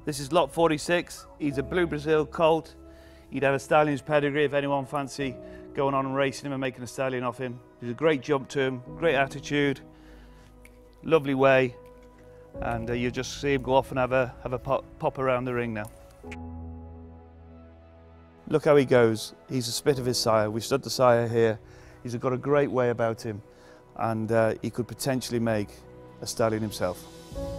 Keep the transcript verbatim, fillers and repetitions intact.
This is lot forty-six. He's a Blue Brazil colt. He'd have a stallion's pedigree if anyone fancy going on and racing him and making a stallion off him. He's a great jump to him, great attitude, lovely way, and uh, you'll just see him go off and have a, have a pop, pop around the ring now. Look how he goes. He's a spit of his sire. We stood the sire here. He's got a great way about him, and uh, he could potentially make a stallion himself.